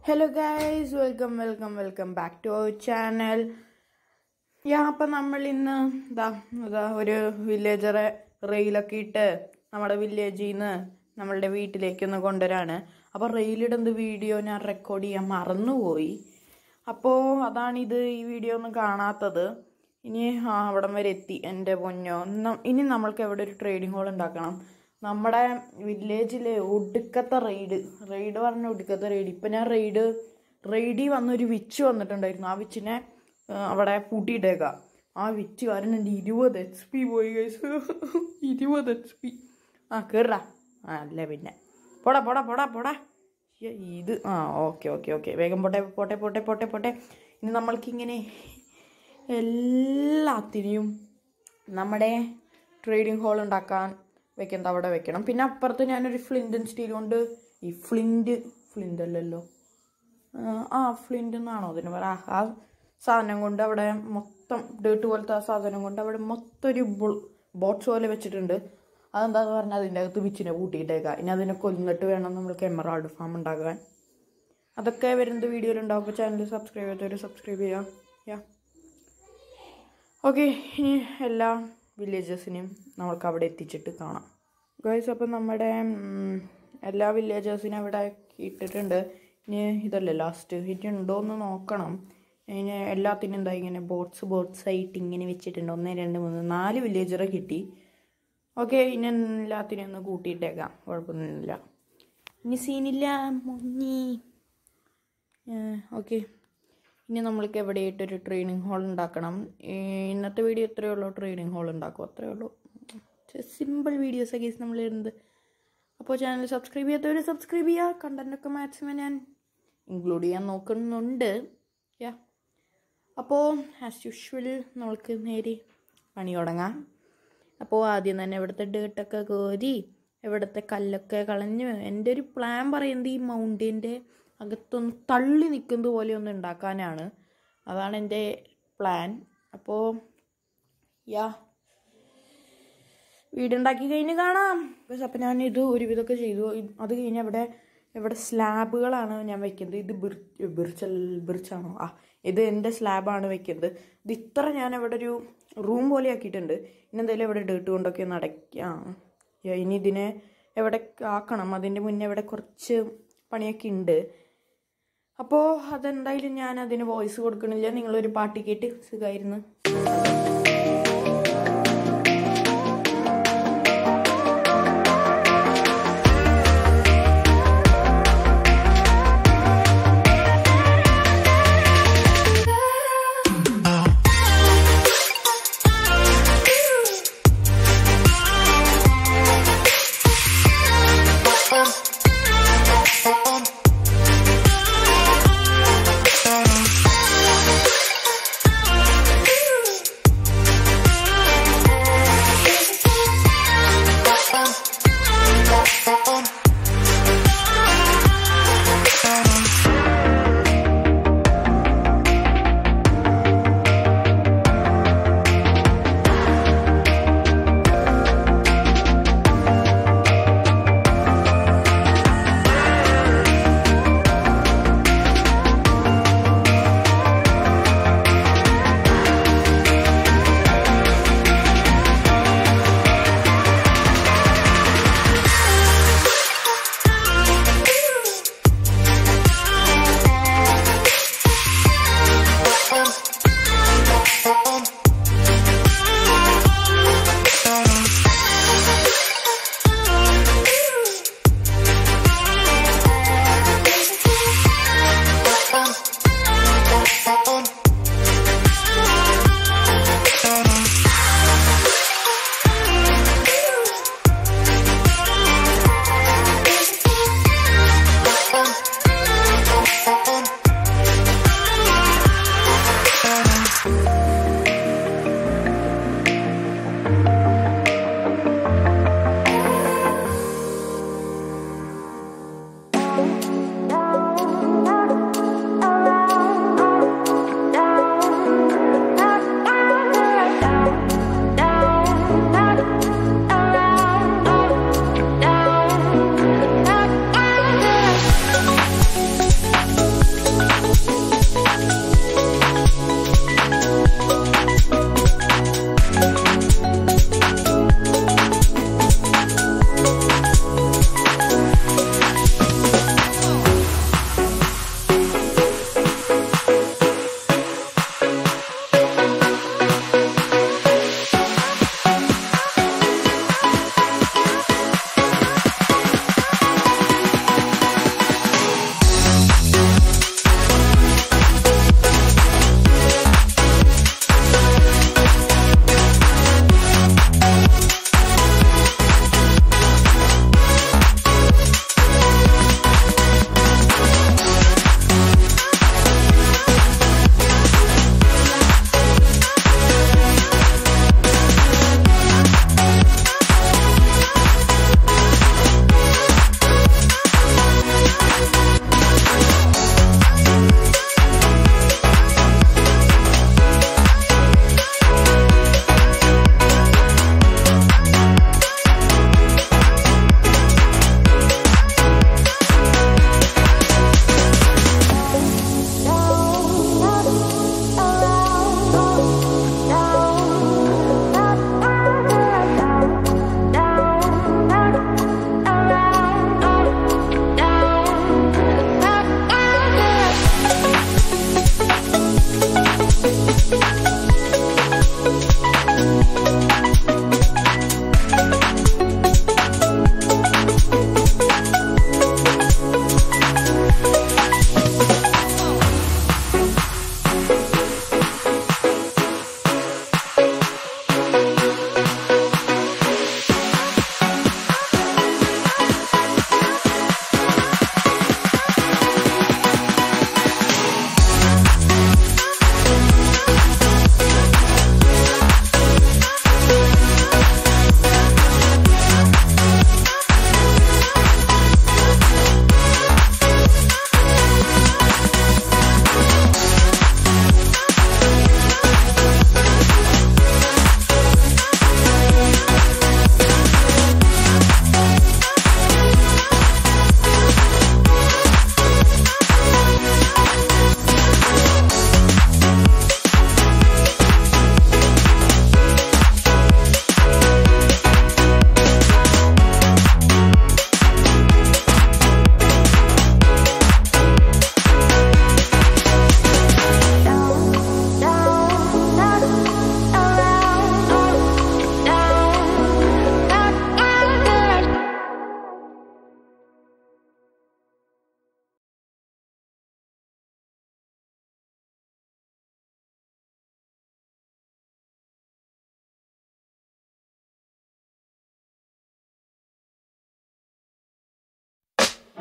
Hello guys, welcome back to our channel. അപ്പോൾ നമ്മൾ ഇന്ന് ഒരു വില്ലേജറെ റെയിലൊക്കെ ഇട്ട് നമ്മുടെ വില്ലേജിൽ നിന്ന് നമ്മളുടെ വീട്ടിലേക്കൊന്ന് കൊണ്ടുവരാണ്. അപ്പോൾ റെയിലിടുന്ന വീഡിയോ ഞാൻ റെക്കോർഡ് ചെയ്യാൻ മറന്നുപോയി. അപ്പോൾ അതാണിത്, ഈ വീഡിയോ ഒന്നും കാണാത്തത്. ഇനി അവിടം വരെ എത്തി എൻ്റെ പൊന്നോ. ഇനി നമ്മൾക്ക് എവിടെ ഒരു ട്രേഡിംഗ് ഹോൾ ഉണ്ടാക്കണം. നമ്മുടെ വില്ലേജിൽ ഒടുക്കത്തെ റെയ്ഡ് പറഞ്ഞ ഒടുക്കത്തെ റെയ്ഡ്. ഇപ്പം ഞാൻ റെയ്ഡിൽ വന്നൊരു വിച്ച് വന്നിട്ടുണ്ടായിരുന്നു. ആ വിച്ചിനെ അവിടെ പൂട്ടിയിട്ടേക്കാം. ആ വിച്ച് കാരണം എൻ്റെ 20 HP പോയി ഗൈസ്. 20 HP. കയറാ അല്ല പിന്നെ പോടാ ഇത് ഓക്കെ വേഗം പോട്ടെ. ഇനി നമ്മൾക്കിങ്ങനെ എല്ലാത്തിനെയും നമ്മുടെ ട്രേഡിംഗ് ഹോൾ ഉണ്ടാക്കാൻ വെക്കുന്നത് അവിടെ വെക്കണം. പിന്നെ അപ്പുറത്ത് ഞാനൊരു ഫ്ലിൻറ്റ് ആൻഡ് സ്റ്റീൽ കൊണ്ട് ഈ ഫ്ലിൻ്റ് അല്ലല്ലോ, ഫ്ലിൻ്റ് എന്നാണോ അതിന് പറയാ, ആ സാധനം കൊണ്ട് അവിടെ മൊത്തം ഡേർട്ട് പോലത്തെ ആ സാധനം കൊണ്ട് അവിടെ മൊത്തം ഒരു ബോട്ട്സ് പോലെ വെച്ചിട്ടുണ്ട്. അതെന്താന്ന് പറഞ്ഞാൽ അതിൻ്റെ അകത്ത് വിച്ചിനെ കൂട്ടിയിട്ടേക്കാം. ഇനി അതിനെ കൊന്നിട്ട് വേണം നമ്മൾക്ക് എമറാൾഡ് ഫാം ഉണ്ടാക്കാൻ. അതൊക്കെ വരുന്നത് വീഡിയോയിലുണ്ടാവും. അപ്പോൾ ചാനൽ സബ്സ്ക്രൈബ് ചെയ്തവർ സബ്സ്ക്രൈബ് ചെയ്യാം. ഓക്കെ, ഇനി എല്ലാ വില്ലേജസിനെയും നമ്മൾക്ക് അവിടെ എത്തിച്ചിട്ട് കാണാം ഗൈസ്. അപ്പം നമ്മുടെ എല്ലാ വില്ലേജേഴ്സിനും അവിടെ ഇട്ടിട്ടുണ്ട്. ഇനി ഇതല്ലേ ലാസ്റ്റ്, ഇനി ഉണ്ടോ എന്ന് നോക്കണം. ഇനി എല്ലാത്തിനും എന്താ ഇങ്ങനെ ബോട്ട്സ് ആയിട്ട് ഇങ്ങനെ വെച്ചിട്ടുണ്ട്. 1 2 3 4 വില്ലേജറെ കിട്ടി. ഓക്കെ, ഇനി എല്ലാത്തിനും ഒന്ന് കൂട്ടിയിട്ടേക്കാം, കുഴപ്പമൊന്നുമില്ല, ഇനി സീനില്ല മുങ്ങി. ഓക്കെ, ഇനി നമ്മൾക്ക് എവിടെയായിട്ടൊരു ട്രെയിനിങ് ഹോൾ ഉണ്ടാക്കണം. ഇന്നത്തെ വീഡിയോ എത്രയേ ഉള്ളൂ, ട്രെയിനിങ് ഹോൾ ഉണ്ടാക്കും, അത്രയേ ഉള്ളൂ. സിമ്പിൾ വീഡിയോസൊക്കെ നമ്മൾ ഇടുന്നത്. അപ്പോൾ ചാനൽ സബ്സ്ക്രൈബ് ചെയ്യാത്തവർ സബ്സ്ക്രൈബ് ചെയ്യുക. കണ്ടൻറ്റൊക്കെ മാക്സിമം ഞാൻ ഇൻക്ലൂഡ് ചെയ്യാൻ നോക്കുന്നുണ്ട്. അപ്പോൾ ആസ് യൂഷ്വൽ നമ്മൾക്ക് നേരെ പണി തുടങ്ങാം. അപ്പോൾ ആദ്യം തന്നെ ഇവിടുത്തെ ഡേർട്ടൊക്കെ കോരി ഇവിടുത്തെ കല്ലൊക്കെ കളഞ്ഞ്, എൻ്റെ ഒരു പ്ലാൻ പറയുന്നത് ഈ മൗണ്ടൻ്റെ അകത്തൊന്ന് തള്ളി നിൽക്കുന്നത് പോലെ ഒന്ന് ഉണ്ടാക്കാനാണ്. അതാണ് എൻ്റെ പ്ലാൻ. അപ്പോൾ വീടുണ്ടാക്കി കഴിഞ്ഞ് കാണാം. അപ്പം ഞാനിത് ഒരുവിധമൊക്കെ ചെയ്തു. അത് കഴിഞ്ഞ് ഇവിടെ സ്ലാബുകളാണ് ഞാൻ വെക്കുന്നത്. ഇത് ബിർച്ചാണോ? ഇത് എൻ്റെ സ്ലാബാണ് വെക്കുന്നത്. ഇത് ഇത്ര ഞാൻ ഇവിടെ ഒരു റൂം പോലെ ആക്കിയിട്ടുണ്ട്. ഇനി എന്തായാലും ഇവിടെ ഡേർട്ട് കൊണ്ടൊക്കെ ഒന്ന് അടയ്ക്കാം. ഇനി ഇതിനെ എവിടെ ആക്കണം, അതിൻ്റെ മുന്നേ ഇവിടെ കുറച്ച് പണിയൊക്കെ ഉണ്ട്. അപ്പോൾ അതെന്തായാലും ഞാൻ അതിന് വോയിസ് കൊടുക്കണില്ല. നിങ്ങളൊരു പാട്ട് കേട്ട് സുഖമായിരുന്നു.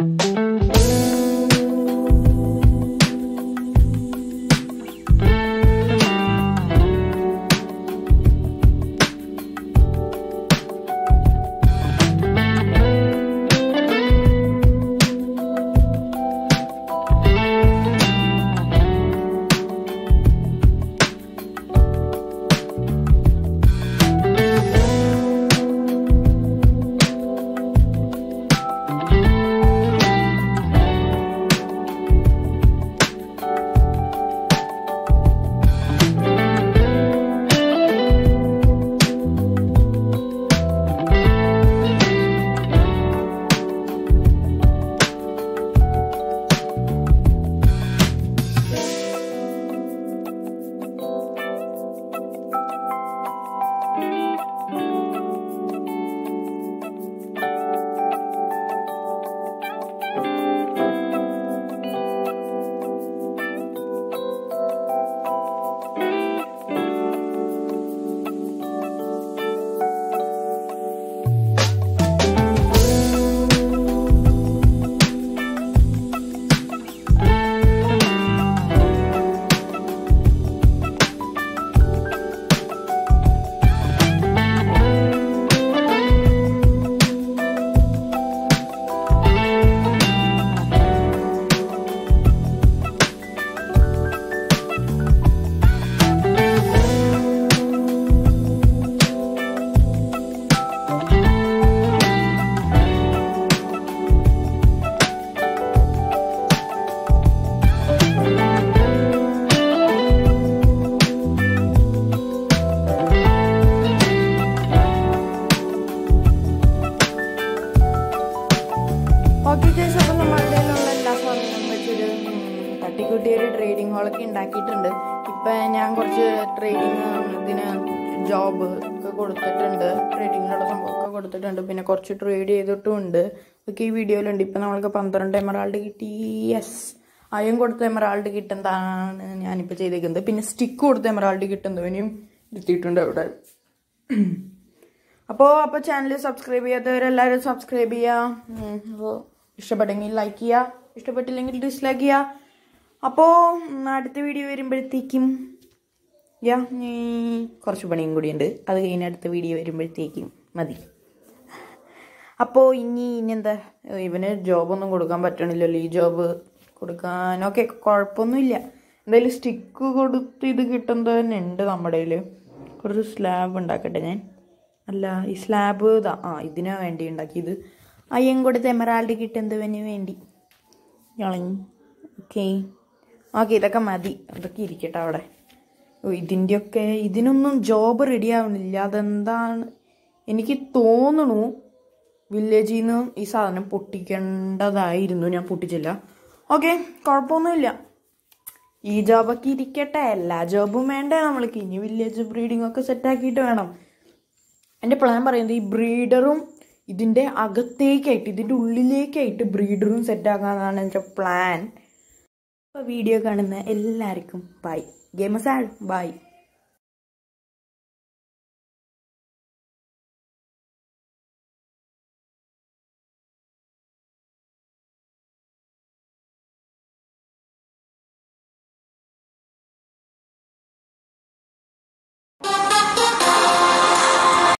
ഓക്കെ ഗൈസ്, അപ്പോൾ നമ്മുടെ കയ്യിലുള്ള എല്ലാ സാധനങ്ങളും വെച്ചൊരു തട്ടിക്കൂട്ടിയൊരു ട്രേഡിംഗ് ഹോളൊക്കെ ഉണ്ടാക്കിയിട്ടുണ്ട്. ഇപ്പം ഞാൻ കുറച്ച് ട്രേഡിങ് ഇതിന് ജോബ് ഒക്കെ കൊടുത്തിട്ടുണ്ട്, ട്രേഡിങ്ങിനുള്ള സംഭവമൊക്കെ കൊടുത്തിട്ടുണ്ട്, പിന്നെ കുറച്ച് ട്രേഡ് ചെയ്തിട്ടുമുണ്ട്. ഒക്കെ ഈ വീഡിയോയിലുണ്ട്. ഇപ്പം നമ്മൾക്ക് 12 എമറാൾഡ് കിട്ടി. യെസ്, അയം കൊടുത്ത എമറാൾഡ് കിട്ടുന്നതാണ് ഞാനിപ്പോൾ ചെയ്തേക്കുന്നത്. പിന്നെ സ്റ്റിക്ക് കൊടുത്ത എമറാൾഡ് കിട്ടുന്നതിനും ഇരുത്തിയിട്ടുണ്ട് അവിടെ. അപ്പോൾ ചാനൽ സബ്സ്ക്രൈബ് ചെയ്യാത്തവരെല്ലാവരും സബ്സ്ക്രൈബ് ചെയ്യുക. അപ്പോൾ ഇഷ്ടപ്പെട്ടെങ്കിൽ ലൈക്ക് ചെയ്യുക, ഇഷ്ടപ്പെട്ടില്ലെങ്കിൽ ഡിസ്ലൈക്ക് ചെയ്യുക. അപ്പോൾ അടുത്ത വീഡിയോ വരുമ്പോഴത്തേക്കും കുറച്ച് പണിയും കൂടിയുണ്ട്, അത് കഴിഞ്ഞ് അടുത്ത വീഡിയോ വരുമ്പോഴത്തേക്കും മതി. അപ്പോൾ ഇനിയെന്താ, ഇവന് ജോബൊന്നും കൊടുക്കാൻ പറ്റണില്ലല്ലോ. ഈ ജോബ് കൊടുക്കാനൊക്കെ കുഴപ്പമൊന്നുമില്ല. എന്തായാലും സ്റ്റിക്ക് കൊടുത്ത് ഇത് കിട്ടുന്നത് തന്നെ ഉണ്ട് നമ്മുടെ കയ്യിൽ. കുറച്ച് സ്ലാബ് ഉണ്ടാക്കട്ടെ ഞാൻ. അല്ല, ഈ സ്ലാബ് ഇതിനു വേണ്ടി ഉണ്ടാക്കിയത്. അയ്യം കൊടുത്ത് എമറാൾഡ് കിട്ടുന്നതിന് വേണ്ടി കളഞ്ഞു. ഓക്കെ ഇതൊക്കെ മതി, അതൊക്കെ ഇരിക്കട്ടെ അവിടെ. ഇതിൻ്റെയൊക്കെ ഇതിനൊന്നും ജോബ് റെഡി ആവണില്ല. അതെന്താണ് എനിക്ക് തോന്നണു, വില്ലേജിൽ നിന്ന് ഈ സാധനം പൊട്ടിക്കേണ്ടതായിരുന്നു, ഞാൻ പൊട്ടിച്ചില്ല. ഓക്കെ, കുഴപ്പമൊന്നുമില്ല. ഈ ജോബൊക്കെ ഇരിക്കട്ടെ, എല്ലാ ജോബും വേണ്ടേ നമ്മൾക്ക്. ഇനി വില്ലേജ് ബ്രീഡിംഗ് ഒക്കെ സെറ്റാക്കിയിട്ട് വേണം. എൻ്റെ പ്ലാൻ പറയുന്നത് ഈ ബ്രീഡറും ഇതിൻ്റെ അകത്തേക്കായിട്ട്, ഇതിൻ്റെ ഉള്ളിലേക്കായിട്ട് ബ്രീഡറും സെറ്റാക്കാനാണ് എൻ്റെ പ്ലാൻ. അപ്പോൾ വീഡിയോ കാണുന്ന എല്ലാവർക്കും ബൈ. Gamers by.